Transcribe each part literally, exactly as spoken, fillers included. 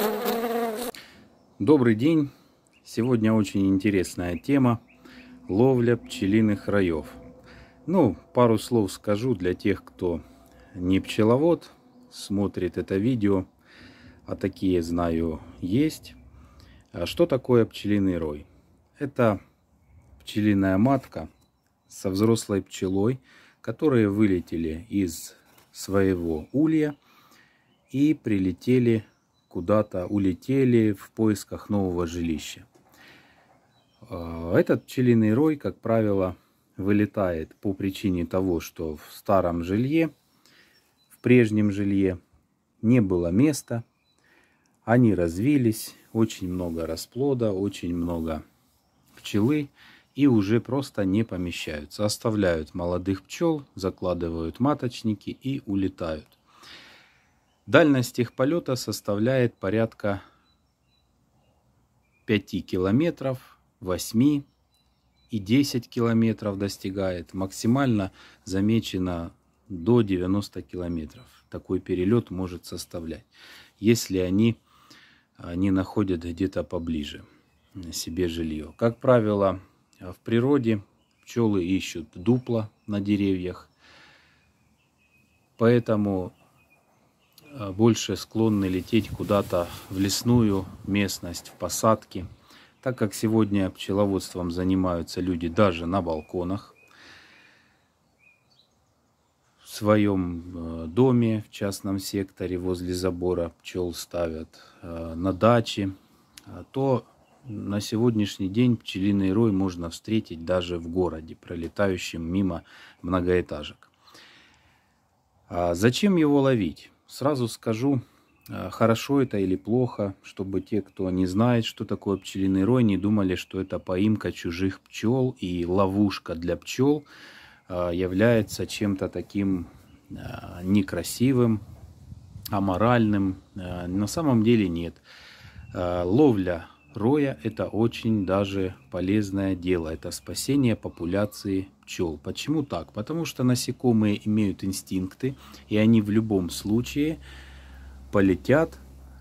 Добрый день! Сегодня очень интересная тема – ловля пчелиных раев. Ну, пару слов скажу для тех, кто не пчеловод, смотрит это видео, а такие, знаю, есть. Что такое пчелиный рой? Это пчелиная матка со взрослой пчелой, которые вылетели из своего улья и прилетели куда-то, улетели в поисках нового жилища. Этот пчелиный рой, как правило, вылетает по причине того, что в старом жилье, в прежнем жилье не было места, они развились, очень много расплода, очень много пчелы, и уже просто не помещаются. Оставляют молодых пчел, закладывают маточники и улетают. Дальность их полета составляет порядка пяти километров, восьми и десяти километров достигает. Максимально замечено до девяноста километров. Такой перелет может составлять, если они не находят где-то поближе себе жилье. Как правило, в природе пчелы ищут дупла на деревьях, поэтому больше склонны лететь куда-то в лесную местность, в посадки. Так как сегодня пчеловодством занимаются люди даже на балконах, в своем доме, в частном секторе, возле забора пчел ставят, на даче, то на сегодняшний день пчелиный рой можно встретить даже в городе, пролетающим мимо многоэтажек. А зачем его ловить? Сразу скажу, хорошо это или плохо, чтобы те, кто не знает, что такое пчелиный рой, не думали, что это поимка чужих пчел и ловушка для пчел является чем-то таким некрасивым, аморальным. На самом деле нет. Ловля роя – это очень даже полезное дело. Это спасение популяции пчел. Почему так? Потому что насекомые имеют инстинкты, и они в любом случае полетят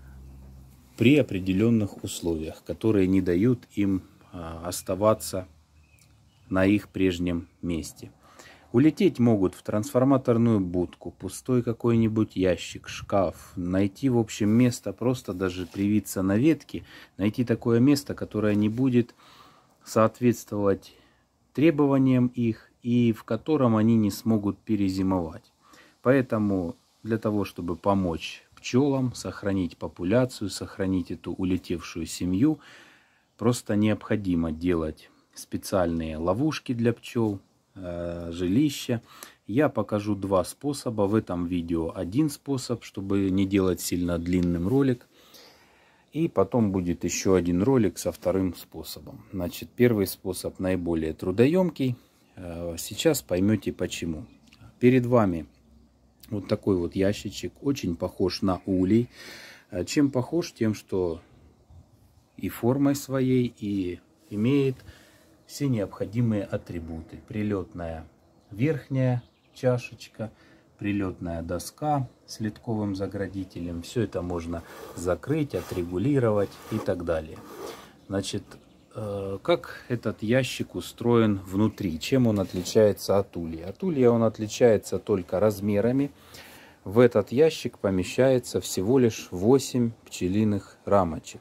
при определенных условиях, которые не дают им оставаться на их прежнем месте. Улететь могут в трансформаторную будку, пустой какой-нибудь ящик, шкаф, найти, в общем, место, просто даже привиться на ветке, найти такое место, которое не будет соответствовать требованиям их и в котором они не смогут перезимовать. Поэтому для того, чтобы помочь пчелам, сохранить популяцию, сохранить эту улетевшую семью, просто необходимо делать специальные ловушки для пчел, жилища. Я покажу два способа в этом видео. Один способ, чтобы не делать сильно длинным ролик. И потом будет еще один ролик со вторым способом. Значит, первый способ наиболее трудоемкий. Сейчас поймете почему. Перед вами вот такой вот ящичек. Очень похож на улей. Чем похож? Тем, что и формой своей, и имеет все необходимые атрибуты. Прилетная верхняя чашечка, прилетная доска с литковым заградителем. Все это можно закрыть, отрегулировать и так далее. Значит, как этот ящик устроен внутри? Чем он отличается от улья? От улья он отличается только размерами. В этот ящик помещается всего лишь восемь пчелиных рамочек.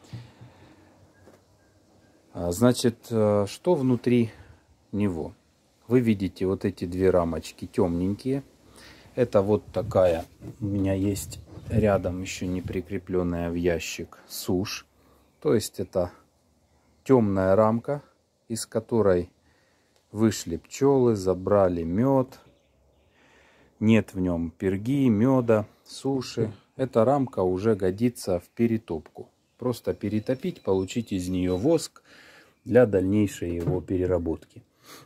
Значит, что внутри него? Вы видите вот эти две рамочки темненькие. Это вот такая, у меня есть рядом еще не прикрепленная в ящик сушь. То есть это темная рамка, из которой вышли пчелы, забрали мед. Нет в нем перги, меда, суши. Эта рамка уже годится в перетопку. Просто перетопить, получить из нее воск для дальнейшей его переработки.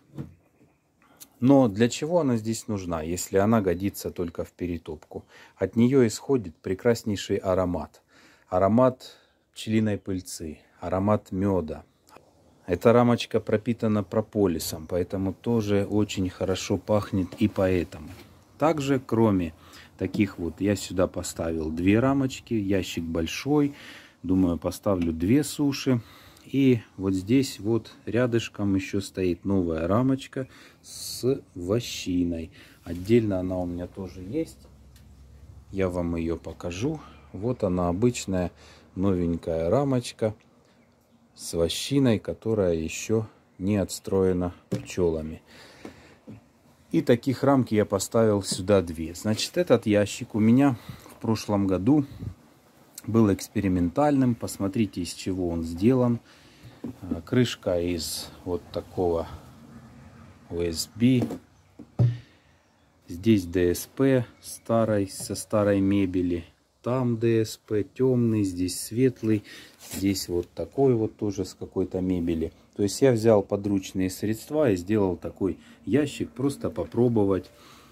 Но для чего она здесь нужна, если она годится только в перетопку? От нее исходит прекраснейший аромат. Аромат пчелиной пыльцы, аромат меда. Эта рамочка пропитана прополисом, поэтому тоже очень хорошо пахнет и поэтому. Также, кроме таких вот. Я сюда поставил две рамочки, ящик большой. Думаю, поставлю две суши. И вот здесь вот рядышком еще стоит новая рамочка с вощиной. Отдельно она у меня тоже есть. Я вам ее покажу. Вот она, обычная новенькая рамочка с вощиной, которая еще не отстроена пчелами. И таких рамки я поставил сюда две. Значит, этот ящик у меня в прошлом году был экспериментальным. Посмотрите, из чего он сделан. Крышка из вот такого о эс би. Здесь дэ эс пэ старой, со старой мебели. Там дэ эс пэ темный, здесь светлый. Здесь вот такой вот тоже с какой-то мебели. То есть я взял подручные средства и сделал такой ящик, просто попробовать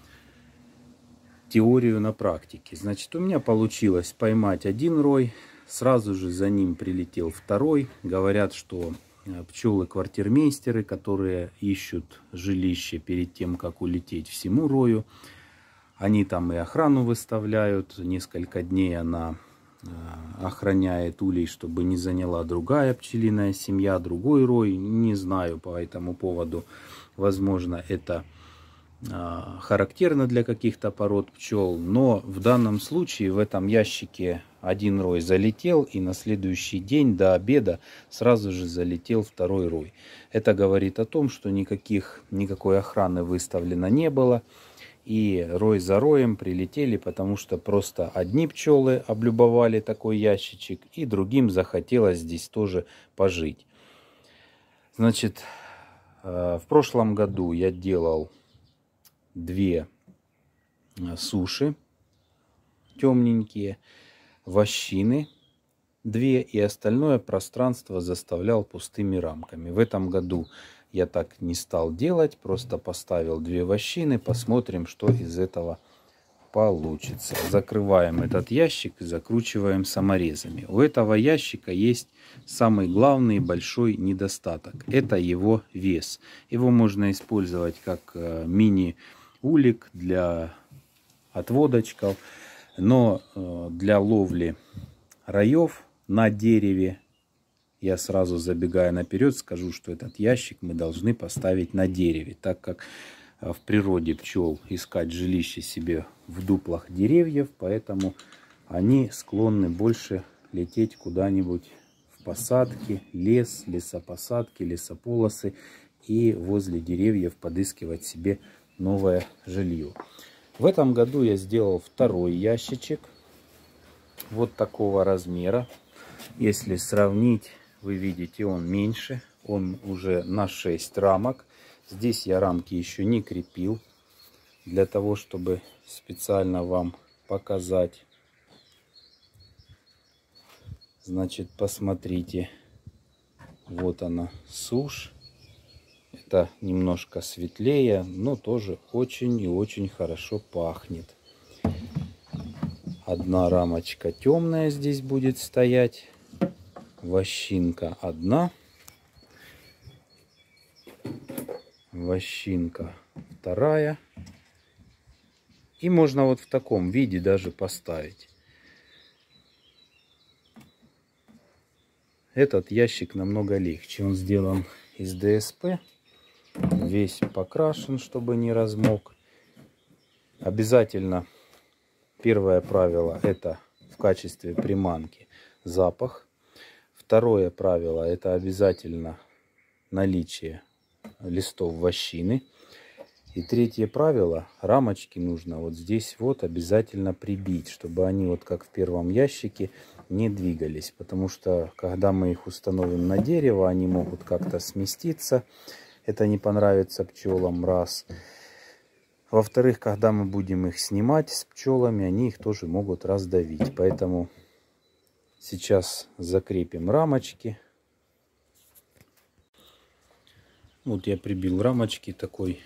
теорию на практике. Значит, у меня получилось поймать один рой, сразу же за ним прилетел второй. Говорят, что пчелы-квартирмейстеры, которые ищут жилище перед тем, как улететь всему рою, они там и охрану выставляют, несколько дней она охраняет улей, чтобы не заняла другая пчелиная семья, другой рой. Не знаю по этому поводу. Возможно, это а, характерно для каких-то пород пчел. Но в данном случае в этом ящике один рой залетел, и на следующий день до обеда сразу же залетел второй рой. Это говорит о том, что никаких, никакой охраны выставлено не было. И рой за роем прилетели, потому что просто одни пчелы облюбовали такой ящичек, и другим захотелось здесь тоже пожить. Значит, в прошлом году я делал две суши темненькие, вощины две, и остальное пространство заставлял пустыми рамками. В этом году я так не стал делать, просто поставил две вощины, посмотрим, что из этого получится. Закрываем этот ящик и закручиваем саморезами. У этого ящика есть самый главный большой недостаток. Это его вес. Его можно использовать как мини-улик для отводочков, но для ловли раев на дереве, я сразу, забегая наперед, скажу, что этот ящик мы должны поставить на дереве, так как в природе пчел искать жилище себе в дуплах деревьев, поэтому они склонны больше лететь куда-нибудь в посадки, лес, лесопосадки, лесополосы и возле деревьев подыскивать себе новое жилье. В этом году я сделал второй ящичек вот такого размера. Если сравнить, вы видите, он меньше, он уже на шесть рамок. Здесь я рамки еще не крепил, для того, чтобы специально вам показать. Значит, посмотрите, вот она, сушь. Это немножко светлее, но тоже очень и очень хорошо пахнет. Одна рамочка темная здесь будет стоять. Вощинка одна. Вощинка вторая. И можно вот в таком виде даже поставить. Этот ящик намного легче. Он сделан из дэ эс пэ. Весь покрашен, чтобы не размок. Обязательно первое правило — это в качестве приманки запах. Второе правило — это обязательно наличие листов вощины. И третье правило — рамочки нужно вот здесь вот обязательно прибить, чтобы они вот как в первом ящике не двигались. Потому что когда мы их установим на дерево, они могут как-то сместиться. Это не понравится пчелам, раз. Во-вторых, когда мы будем их снимать с пчелами, они их тоже могут раздавить. Поэтому сейчас закрепим рамочки. Вот я прибил рамочки такой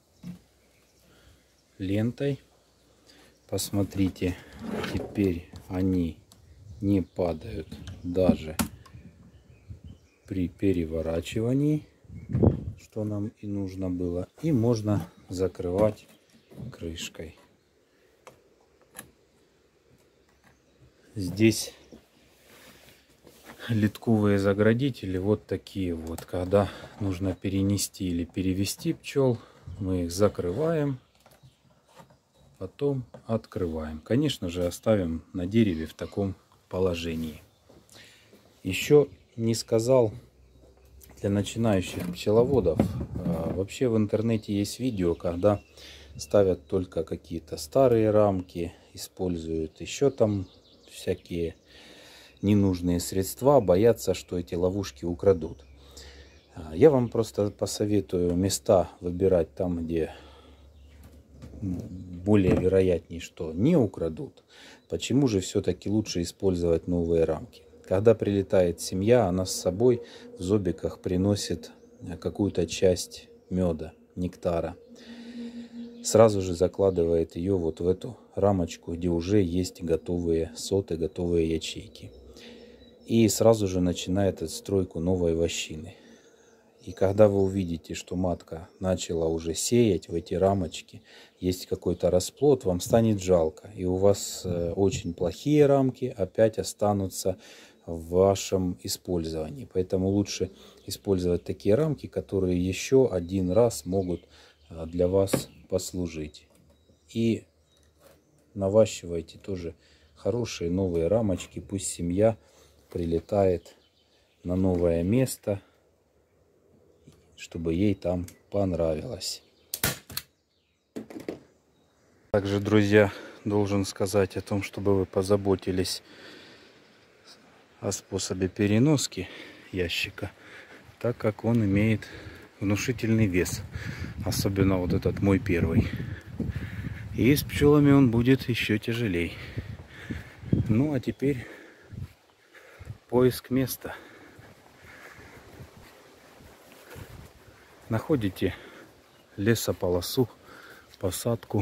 лентой. Посмотрите, теперь они не падают даже при переворачивании, что нам и нужно было. И можно закрывать крышкой. Здесь литковые заградители вот такие вот. Когда нужно перенести или перевести пчел, мы их закрываем, потом открываем. Конечно же, оставим на дереве в таком положении. Еще не сказал для начинающих пчеловодов. Вообще в интернете есть видео, когда ставят только какие-то старые рамки, используют еще там всякие ненужные средства, боятся, что эти ловушки украдут. Я вам просто посоветую места выбирать там, где более вероятнее, что не украдут. Почему же все-таки лучше использовать новые рамки? Когда прилетает семья, она с собой в зобиках приносит какую-то часть меда, нектара. Сразу же закладывает ее вот в эту рамочку, где уже есть готовые соты, готовые ячейки. И сразу же начинает отстройку новой вощины. И когда вы увидите, что матка начала уже сеять в эти рамочки, есть какой-то расплод, вам станет жалко. И у вас очень плохие рамки опять останутся в вашем использовании. Поэтому лучше использовать такие рамки, которые еще один раз могут для вас послужить. И наващивайте тоже хорошие новые рамочки. Пусть семья прилетает на новое место, чтобы ей там понравилось. Также, друзья, должен сказать о том, чтобы вы позаботились о способе переноски ящика, так как он имеет внушительный вес, особенно вот этот мой первый. И с пчелами он будет еще тяжелей. Ну а теперь поиск места. Находите лесополосу, посадку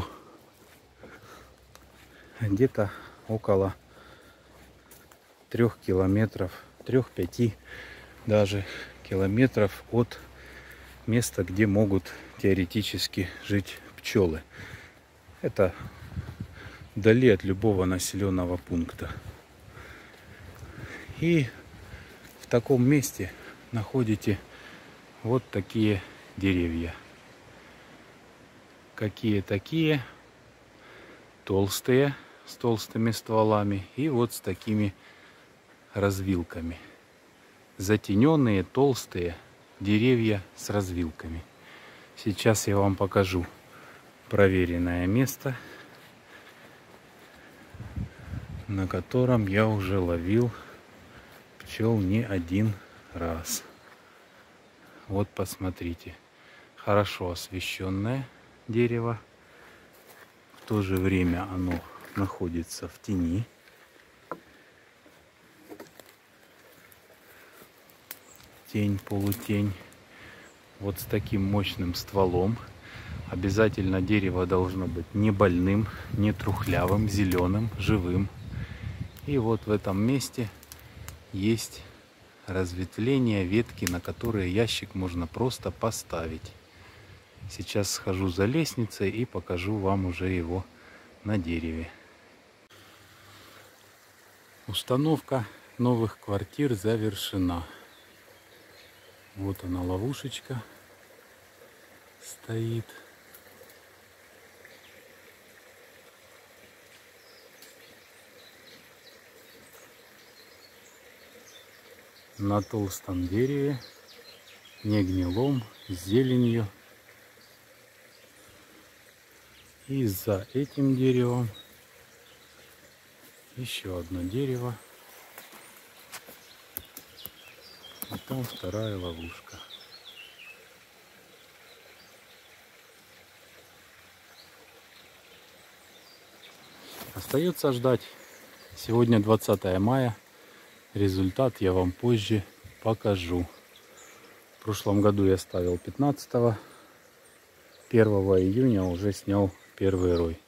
где-то около трех километров, трех-пяти даже километров от места, где могут теоретически жить пчелы. Это вдали от любого населенного пункта. И в таком месте находите вот такие деревья. Какие такие? Толстые, с толстыми стволами и вот с такими развилками. Затененные, толстые деревья с развилками. Сейчас я вам покажу проверенное место, на котором я уже ловил пчел не один раз. Вот посмотрите, хорошо освещенное дерево, в то же время оно находится в тени. Тень, полутень. Вот с таким мощным стволом. Обязательно дерево должно быть не больным, не трухлявым, зеленым, живым. И вот в этом месте есть разветвление, ветки, на которые ящик можно просто поставить. Сейчас схожу за лестницей и покажу вам уже его на дереве. Установка новых квартир завершена. Вот она, ловушечка стоит. На толстом дереве, не гнилом, с зеленью. И за этим деревом еще одно дерево. А там вторая ловушка. Остается ждать. Сегодня двадцатое мая. Результат я вам позже покажу. В прошлом году я ставил пятнадцатого. первого июня уже снял первый рой.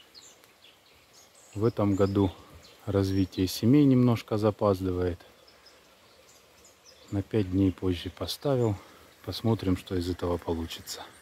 В этом году развитие семей немножко запаздывает. На пять дней позже поставил. Посмотрим, что из этого получится.